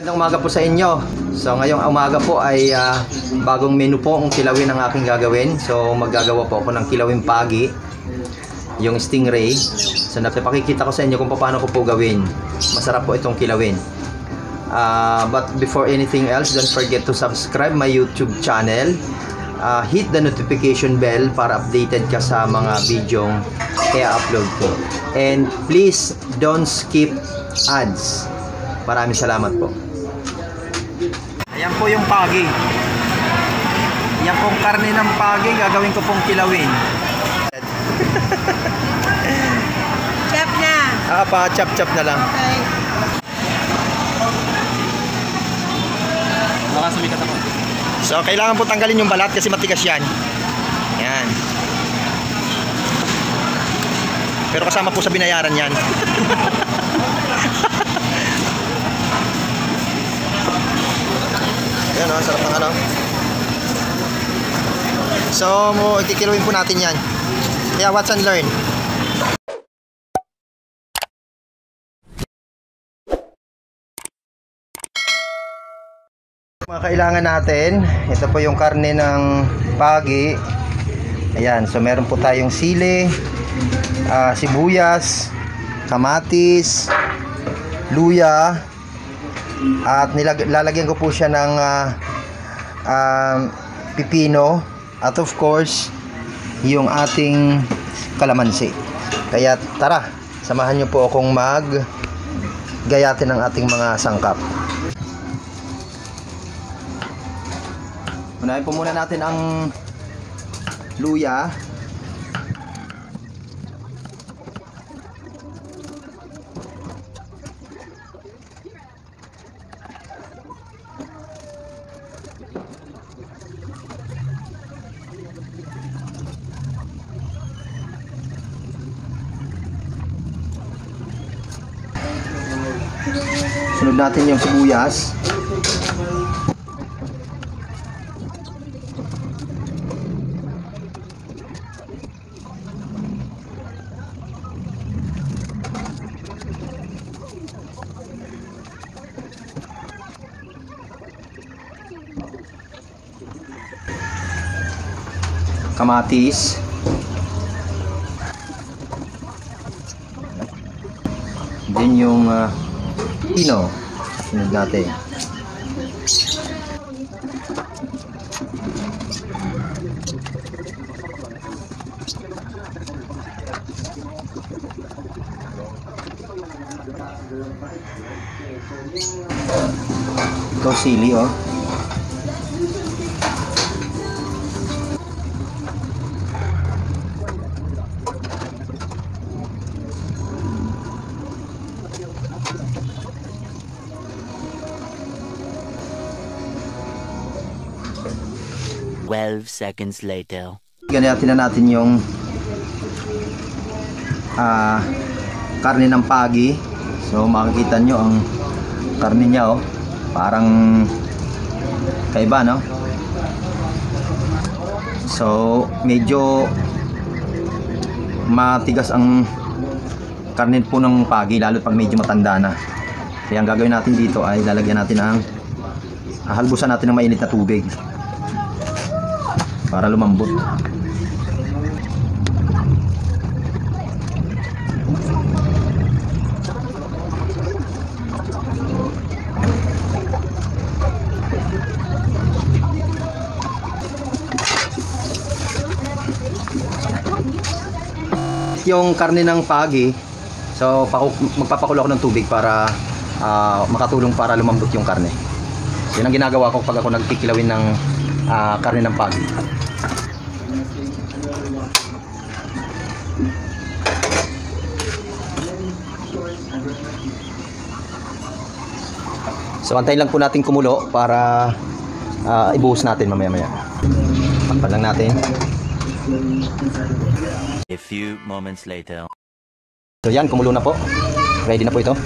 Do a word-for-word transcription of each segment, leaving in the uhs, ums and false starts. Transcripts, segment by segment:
Magandang umaga po sa inyo. So ngayong umaga po ay uh, bagong menu po ang kilawin ang aking gagawin. So maggagawa po ako ng kilawin pagi, yung stingray. So napapakikita ko sa inyo kung paano ko po gawin. Masarap po itong kilawin. Uh, but before anything else, don't forget to subscribe my YouTube channel. Uh, hit the notification bell para updated ka sa mga videong kaya upload ko. And please don't skip ads. Maraming salamat po. Ayan po yung pagi. Yan pong karne ng pagi, gagawin ko pong kilawin. Chop na. Ah, pa chop chop na lang. Okay. Baka sumikat ako. So, kailangan po tanggalin yung balat kasi matigas yan. Yan. Pero kasama po sa binayaran yan. Yan o, sarap ng ano. So, mo, ikikilawin po natin yan. Kaya watch and learn. Mga kailangan natin, ito po yung karne ng pagi. Ayan, so meron po tayong sili, uh, sibuyas, kamatis, luya, at nilag lalagyan ko po siya ng uh, uh, pipino, at of course yung ating kalamansi. Kaya tara, samahan nyo po akong mag gayatin ng ating mga sangkap. Unahin po muna natin ang luya. Sunod natin yung sibuyas. Kamatis. Then yung uh, pino. Sunod natin. Ito sili, oh. twelve seconds later. Ganayatin na natin yung uh, karne ng pagi. So makikita nyo ang karne niya, oh. Parang kaiba, no? So medyo matigas ang karne po ng pagi, lalo pag medyo matanda na. Kaya ang gagawin natin dito ay lalagyan natin ng hahalbusan natin ng mainit na tubig para lumambot. Yung karne ng pagi, so magpapakulo ako ng tubig para uh, makatulong para lumambot yung karne. So, yun ang ginagawa ko pag ako nagkikilawin ng uh, karne ng pagi. So antayin lang po natin kumulo para uh, ibuhos natin mamaya-maya. Takpan lang natin. A few moments later. So yan, kumulo na po. Ready na po ito.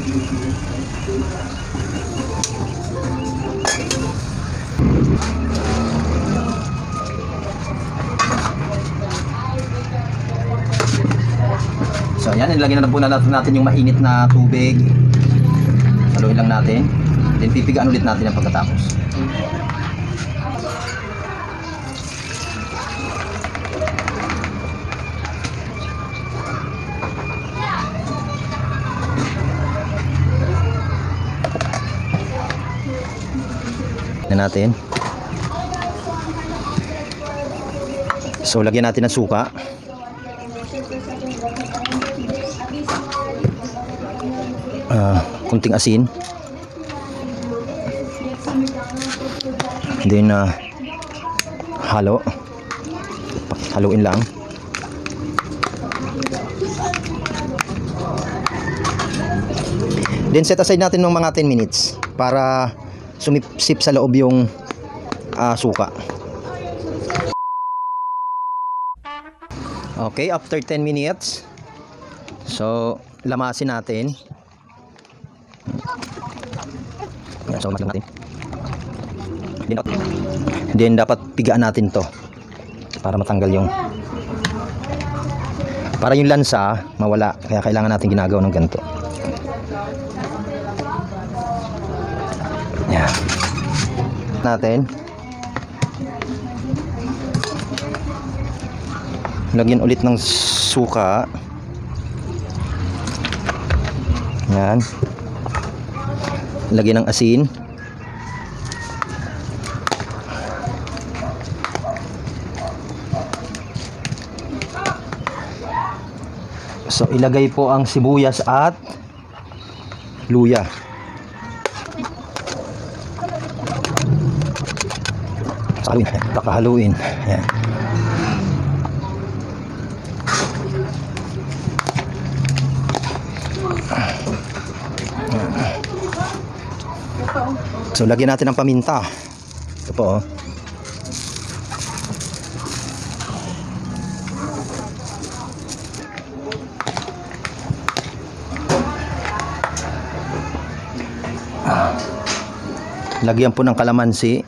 So yan, nilagyan na po natin yung mainit na tubig. Haluin lang natin. Then pipigaan ulit natin ang pagkatapos. Na natin. So lagyan natin ng suka. Uh, kunting asin. Then uh, halo. Haluin lang. Then set aside natin ng mga ten minutes para sumipsip sa loob yung uh, suka. Okay, after ten minutes, so lamasin natin. Yan, so lamasin natin. Then, then dapat pigaan natin to para matanggal yung para yung lansa mawala, kaya kailangan natin ginagawa ng ganito. Yan natin. Lagyan ulit ng suka. Yan. Lagyan ng asin. So ilagay po ang sibuyas at luya. Haluin, pakahaluin. Yan. So lagyan natin ng paminta. Ito po. Oh. Lagyan po ng kalamansi.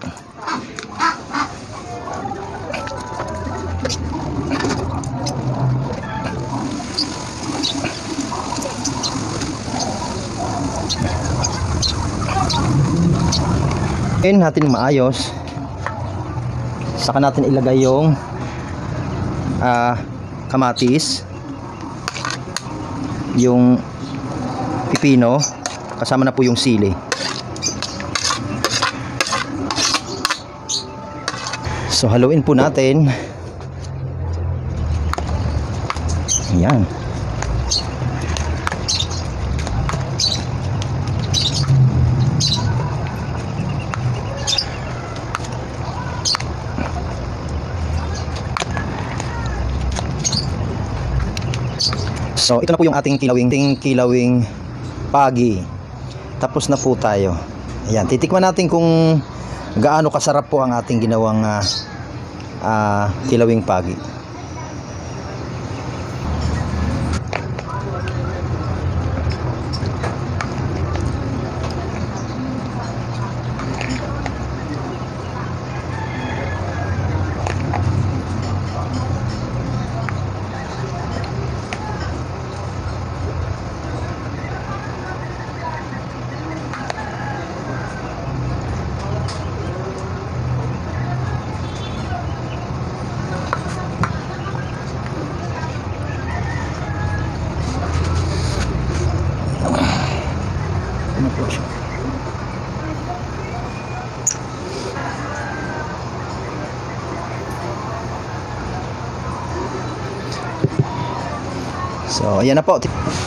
In natin maayos. Saka natin ilagay yung uh, kamatis, yung pipino, kasama na po yung sili. So haluin po natin. Yan. So ito na po yung ating kilawing, ating kilawing pagi. Tapos na po tayo. Ayan, titikman natin kung gaano kasarap po ang ating ginawang uh, uh, kilawing pagi. So ayan na po.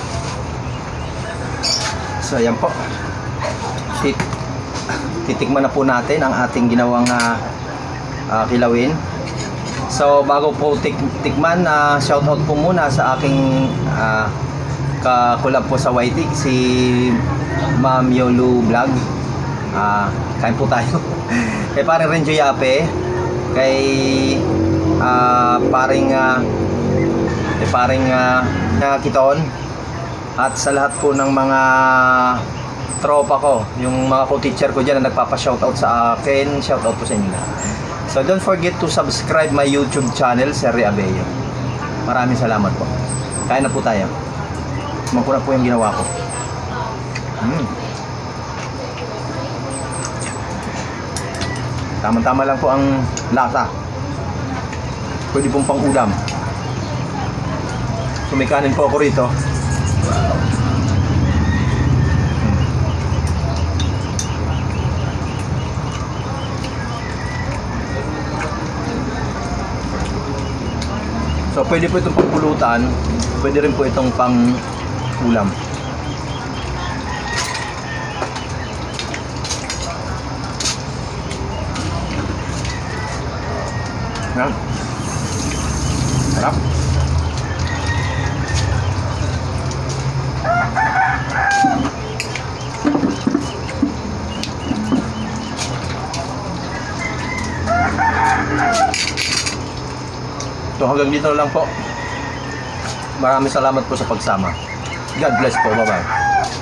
So ayan po. Tit titikman na po natin ang ating ginawang uh, uh, kilawin. So bago po tik tikman, uh, shout out po muna sa aking uh, kakulab po sa Y T, si Ma'am Yolu Vlog. Uh, kain po tayo. Kay paring Renjo Yape, kay uh, paring uh, kay paring uh, Kiton, at sa lahat po ng mga tropa ko, yung mga co-teacher ko dyan na nagpapa-shoutout sa akin, shoutout po sa inyo. So don't forget to subscribe my YouTube channel, Serry Abello. Maraming salamat po. Kain na po tayo. Sumangko na po yung ginawa ko. Hmm. Tama-tama lang po ang lasa. Pwede pong pang ulam. So may kanin po ako rito. So pwede po itong pangpulutan, pwede rin po itong pang ulam. Yan. Sarap. So hanggang dito na lang po. Maraming salamat po sa pagsama. God bless po. Bye-bye.